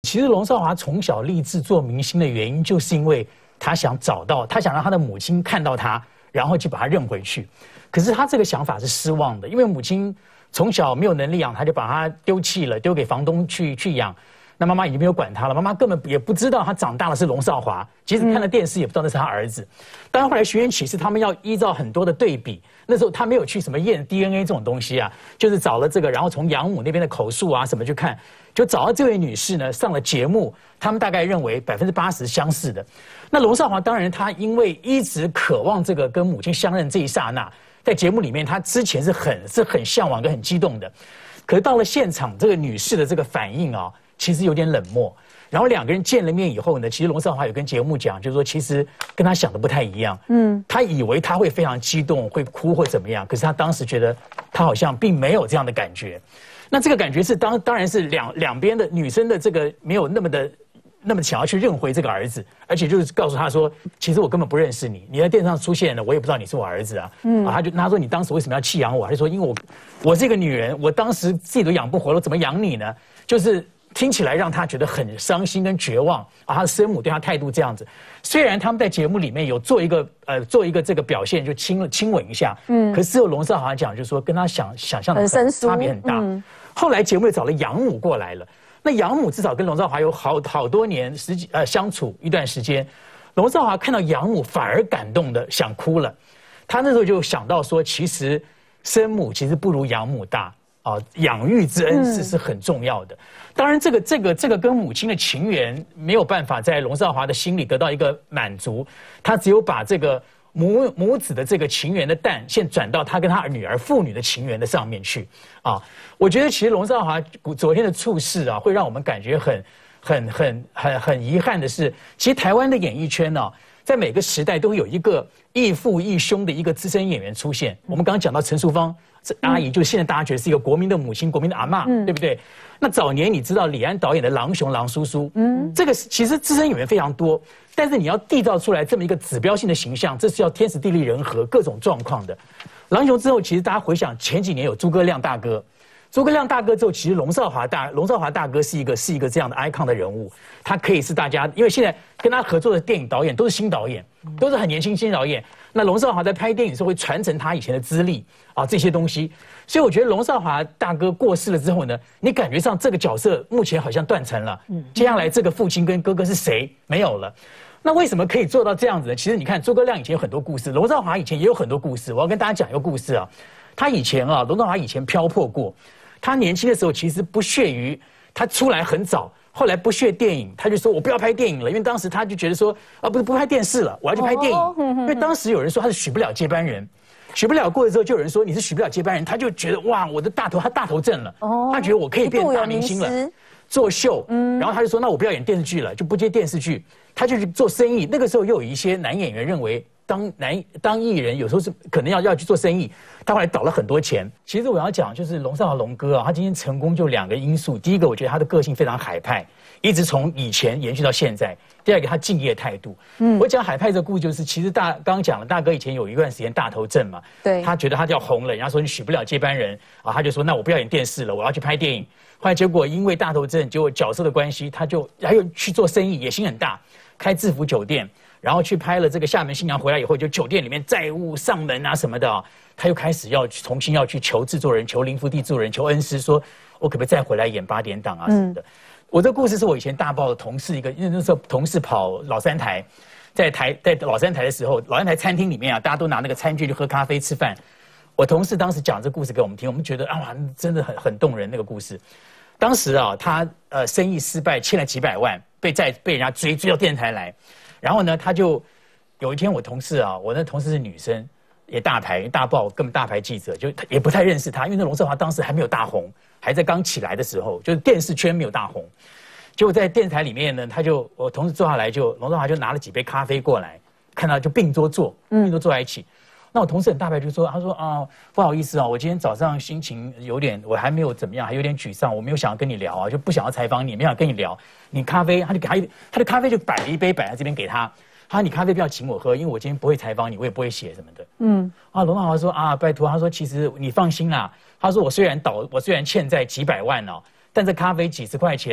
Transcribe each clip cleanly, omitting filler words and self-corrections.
其实龙少华从小立志做明星的原因，就是因为他想让他的母亲看到他，然后就把他认回去。可是他这个想法是失望的，因为母亲从小没有能力养他，就把他丢弃了，丢给房东去养。那妈妈已经没有管他了，妈妈根本也不知道他长大了是龙少华，即使看了电视也不知道那是他儿子。当然后来学员启事他们要依照很多的对比，那时候他没有去什么验 DNA 这种东西啊，就是找了这个，然后从养母那边的口述啊什么去看，就找到这位女士呢上了节目，他们大概认为80%相似的。那龙少华当然他因为一直渴望这个跟母亲相认这一刹那，在节目里面他之前是很向往跟很激动的，可是到了现场这个女士的这个反应啊，其实有点冷漠。然后两个人见了面以后呢，其实龙少华有跟节目讲，就是说其实跟他想的不太一样。他以为他会非常激动，会哭或怎么样，可是他当时觉得他好像并没有这样的感觉。那这个感觉是当然是两边的女生的这个没有那么想要去认回这个儿子，而且就是告诉他说，其实我根本不认识你，你在电视上出现了，我也不知道你是我儿子啊。他说你当时为什么要弃养我？他就说因为我是一个女人，我当时自己都养不活了，怎么养你呢？就是听起来让他觉得很伤心跟绝望啊！他的生母对他态度这样子，虽然他们在节目里面有做一个这个表现，就亲吻一下，可是只有龙少华讲，就是说跟他想象的差别很大。后来节目又找了养母过来了，那养母至少跟龙少华有好多年相处一段时间，龙少华看到养母反而感动的想哭了，他那时候就想到说，其实生母其实不如养母大。养育之恩是很重要的。当然，这个跟母亲的情缘没有办法在龙少华的心里得到一个满足，他只有把这个母子的这个情缘的淡线转到他跟他女儿父女的情缘的上面去啊。我觉得其实龙少华昨天的处事啊，会让我们感觉很遗憾的是，其实台湾的演艺圈呢，在每个时代都会有一个义父义兄的一个资深演员出现。我们刚刚讲到陈淑芳阿姨，就是现在大家觉得是一个国民的母亲、国民的阿嬷，对不对？那早年你知道李安导演的《狼雄》狼叔叔，这个其实资深演员非常多，但是你要缔造出来这么一个指标性的形象，这是要天时地利人和各种状况的。《狼雄》之后，其实大家回想前几年有诸葛亮大哥。诸葛亮大哥之后，其实龙少华大哥是一个这样的 icon 的人物，他可以是大家，因为现在跟他合作的电影导演都是新导演，都是很年轻新导演。那龙少华在拍电影的时候会传承他以前的资历啊，这些东西。所以我觉得龙少华大哥过世了之后呢，你感觉上这个角色目前好像断层了。接下来这个父亲跟哥哥是谁？没有了。那为什么可以做到这样子呢？其实你看诸葛亮以前有很多故事，龙少华以前也有很多故事。我要跟大家讲一个故事啊，他以前啊，龙少华以前漂泊过。他年轻的时候其实不屑于，他出来很早，后来不屑电影，他就说我不要拍电影了，因为当时他就觉得说不拍电视了，我要去拍电影。因为当时有人说他是许不了接班人，许不了过了之后就有人说你是许不了接班人，他就觉得哇他大头症了，他觉得我可以变大明星了，做秀，然后他就说那我不要演电视剧了，就不接电视剧，他就去做生意。那个时候又有一些男演员认为当艺人有时候是可能要去做生意，他后来倒了很多钱。其实我要讲就是龙少华龙哥啊，他今天成功就2个因素。第一个，我觉得他的个性非常海派，一直从以前延续到现在。第二个，他敬业态度。我讲海派这个故事，就是其实刚刚讲了，大哥以前有一段时间大头症嘛，对，他觉得他要红了，人家说你许不了接班人啊，他就说那我不要演电视了，我要去拍电影。后来结果因为大头症，结果角色的关系，他就还有去做生意，野心很大，开制服酒店。然后去拍了这个厦门新娘回来以后，就酒店里面债务上门啊什么的，他又开始重新要去求制作人、求林福地制作人、求恩师，说我可不可以再回来演8点档啊什么的。我这个故事是我以前大报的同事因为那时候同事跑老三台，在老三台的时候，老三台餐厅里面啊，大家都拿那个餐具去喝咖啡吃饭。我同事当时讲这故事给我们听，我们觉得啊，真的很动人那个故事。当时啊，他生意失败，欠了几百万，被人家追到电视台来。然后呢，他就有一天，我那同事是女生，也大报根本大牌记者，就也不太认识他，因为那龙少华当时还没有大红，还在刚起来的时候，就是电视圈没有大红。结果在电视台里面呢，我同事坐下来龙少华就拿了几杯咖啡过来，看到就并桌坐在一起。那我同事很大牌就说，他说啊，不好意思啊，我今天早上心情有点，我还没有怎么样，还有点沮丧，我没有想要跟你聊啊，就不想要采访你，没想跟你聊。你咖啡，他的咖啡就摆了一杯摆在这边给他，他说你咖啡不要请我喝，因为我今天不会采访你，我也不会写什么的。龙少华说啊，拜托，他说其实你放心啦，他说我虽然欠债几百万哦，但这咖啡几十块钱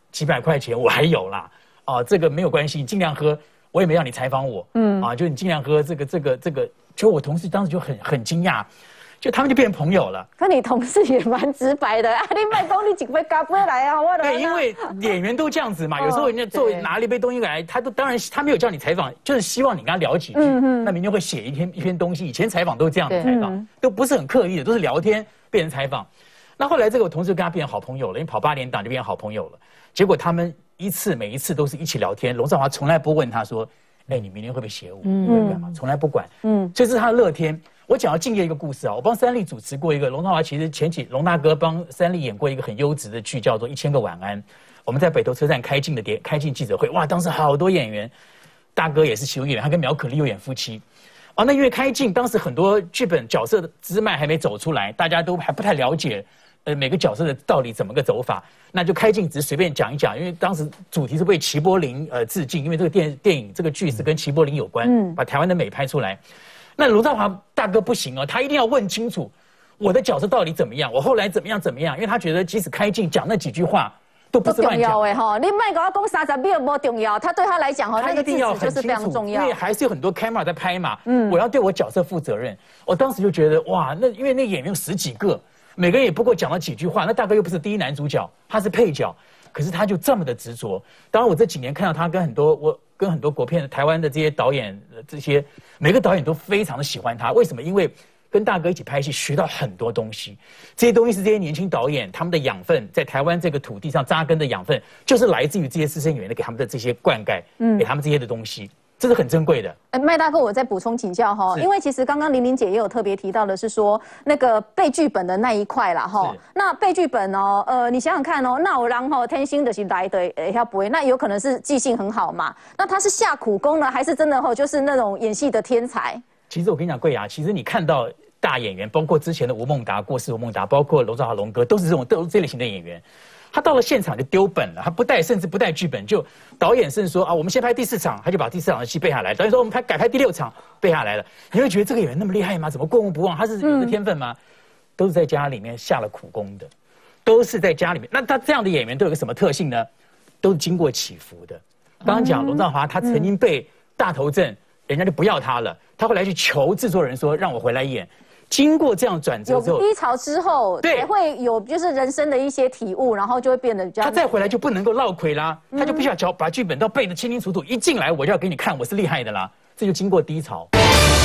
几百块钱我还有啦，这个没有关系，你尽量喝，我也没让你采访我，就你尽量喝这个，就我同事当时就很惊讶。就他们就变成朋友了。 可你同事也蛮直白的啊，你卖讲你几杯咖啡来啊，我对，因为演员都这样子嘛，有时候人家拿了一杯东西来，当然他没有叫你采访，就是希望你跟他聊几句。那明天会写一篇东西，以前采访都是这样的采访，都不是很刻意的，都是聊天变成采访。那后来这个我同事跟他变成好朋友了，因为跑8连档就变成好朋友了。结果他们每一次都是一起聊天，龙少华从来不问他说，你明天会不会写我？会干嘛？从来不管。这是他的乐天。我讲要敬业一个故事啊，我帮三立主持过一个龙少华，其实龙大哥帮三立演过一个很优质的剧，叫做《1000个晚安》。我们在北投车站开镜记者会，哇，当时好多演员，大哥也是其中演员，他跟苗可丽又演夫妻。那因为开镜，当时很多剧本角色的支脉还没走出来，大家都还不太了解，每个角色的到底怎么个走法，那就开镜只是随便讲一讲，因为当时主题是为齐柏林致敬，因为这个电影这个剧是跟齐柏林有关，把台湾的美拍出来。那龙少华大哥不行哦，他一定要问清楚我的角色到底怎么样，我后来怎么样，因为他觉得即使开镜讲那几句话都不是乱讲的哈。你别跟我讲30秒不重要，他对他来讲那个字词就是非常重要， 因为还是有很多 camera 在拍嘛。我要对我角色负责任。我当时就觉得哇，那因为那演员有10几个，每个人也不过讲了几句话，那大哥又不是第一男主角，他是配角，可是他就这么的执着。当然我这几年看到他跟很多国片的台湾的这些导演，每个导演都非常的喜欢他。为什么？因为跟大哥一起拍戏，学到很多东西。这些东西是这些年轻导演他们的养分，在台湾这个土地上扎根的养分，就是来自于这些资深演员的给他们的这些灌溉，给他们这些的东西。这是很珍贵的。 麦大哥，我再补充请教哈，因为其实刚刚玲玲姐也有特别提到的是说那个背剧本的那一块啦哈。那背剧本哦，你想想看哦，那有人吼天生就是来的要不会，那有可能是记性很好嘛？那他是下苦功呢，还是真的吼就是那种演戏的天才？ 其实我跟你讲，贵雅，其实你看到大演员，包括之前的吴孟达、过世吴孟达，包括龙少华龙哥，都是这类型的演员。他到了现场就丢本了，他甚至不带剧本，就导演甚至说我们先拍第4场，他就把第4场的戏背下来。导演说我们改拍第6场，背下来了。你会觉得这个演员那么厉害吗？怎么过目不忘？他是有的天分吗？都是在家里面下了苦功的，都是在家里面。那他这样的演员都有个什么特性呢？都是经过起伏的。刚刚讲龙少华，他曾经被大头症，人家就不要他了，他后来去求制作人说让我回来演。经过这样转折之后， 有低潮之后，才会有就是人生的一些体悟，然后就会变得比较。 他再回来就不能够落亏啦，他就必须要把剧本都背得清清楚楚，一进来我就要给你看我是厉害的啦，这就经过低潮。